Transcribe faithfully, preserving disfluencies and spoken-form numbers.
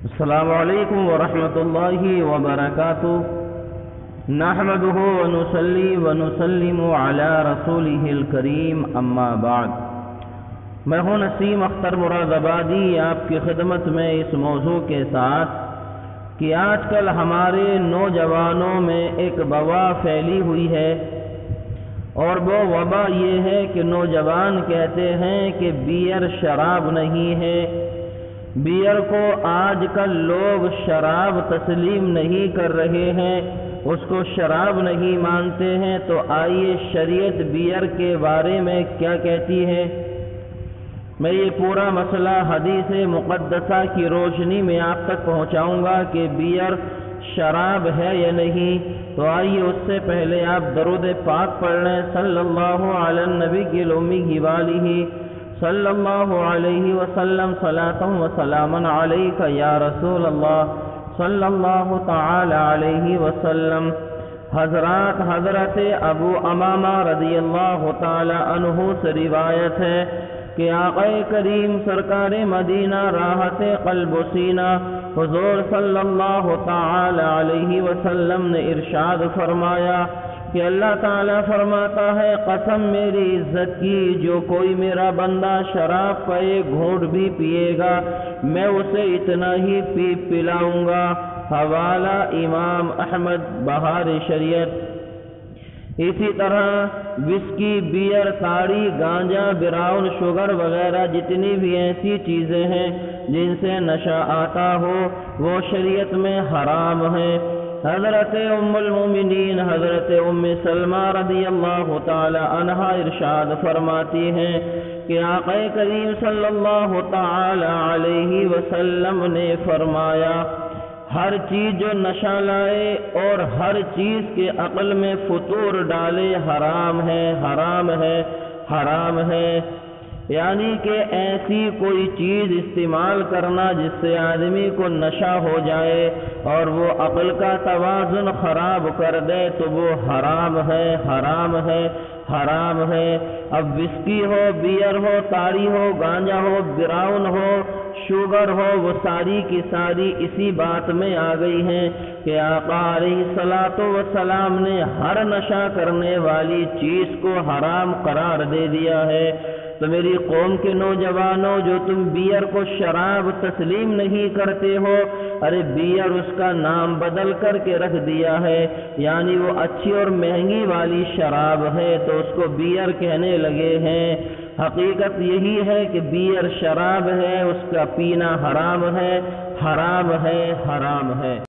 السلام علیکم ورحمۃ اللہ وبرکاتہ نحمده ونصلی ونسلم علی رسولہ الکریم اما بعد۔ میں ہوں نسیم اختر مراد آبادی آپ کی خدمت میں اس موضوع کے ساتھ کہ آج کل ہمارے نوجوانوں میں ایک وبا پھیلی ہوئی ہے، اور وہ وبا یہ ہے کہ نوجوان کہتے ہیں کہ بیئر شراب نہیں ہے۔ بیئر کو آج کل لوگ شراب تسلیم نہیں کر رہے ہیں، اس کو شراب نہیں مانتے ہیں۔ تو آئیے شریعت بیئر کے بارے میں کیا کہتی ہے، میں یہ پورا مسئلہ حدیث مقدسہ کی روشنی میں آپ تک پہنچاؤں گا کہ بیئر شراب ہے یا نہیں۔ تو آئیے اس سے پہلے آپ درود پاک پڑھ لیں، صلی اللہ علی النبی الامی والہ صلی اللہ علیہ وسلم، صلاۃ و سلام علیک یا رسول اللہ صلی اللہ تعالی علیہ وسلم۔ حضرات حضرت ابو امامہ رضی اللہ تعالی عنہ سے روایت ہے کہ آقا کریم سرکار مدینہ راحت قلب و سینہ حضور صلی اللہ تعالی علیہ وسلم نے ارشاد فرمایا کہ اللہ تعالیٰ فرماتا ہے، قسم میری عزت کی، جو کوئی میرا بندہ شراب کا ایک گھونٹ بھی پیے گا میں اسے اتنا ہی پی پلاؤں گا۔ حوالہ امام احمد بہار شریعت۔ اسی طرح وسکی، بیئر، تاڑی، گانجا، براؤن شوگر وغیرہ جتنی بھی ایسی چیزیں ہیں جن سے نشہ آتا ہو وہ شریعت میں حرام ہیں۔ حضرت ام المومنین حضرت ام سلمہ رضی اللہ تعالی عنہا ارشاد فرماتی ہیں کہ آقا کریم صلی اللہ تعالی علیہ وسلم نے فرمایا، ہر چیز جو نشہ لائے اور ہر چیز کے عقل میں فطور ڈالے حرام ہے، حرام ہے، حرام ہے۔ یعنی کہ ایسی کوئی چیز استعمال کرنا جس سے آدمی کو نشہ ہو جائے اور وہ عقل کا توازن خراب کر دے تو وہ حرام ہے، حرام ہے، حرام ہے۔ اب وسکی ہو، بیئر ہو، تاڑی ہو، گانجا ہو، براؤن ہو، شوگر ہو، وہ ساری کی ساری اسی بات میں آ گئی ہیں کہ آقا علیہ الصلوۃ والسلام نے ہر نشہ کرنے والی چیز کو حرام قرار دے دیا ہے۔ تو میری قوم کے نوجوانوں، جو تم بیئر کو شراب تسلیم نہیں کرتے ہو، ارے بیئر اس کا نام بدل کر کے رکھ دیا ہے، یعنی وہ اچھی اور مہنگی والی شراب ہے تو اس کو بیئر کہنے لگے ہیں۔ حقیقت یہی ہے کہ بیئر شراب ہے، اس کا پینا حرام ہے، حرام ہے، حرام ہے۔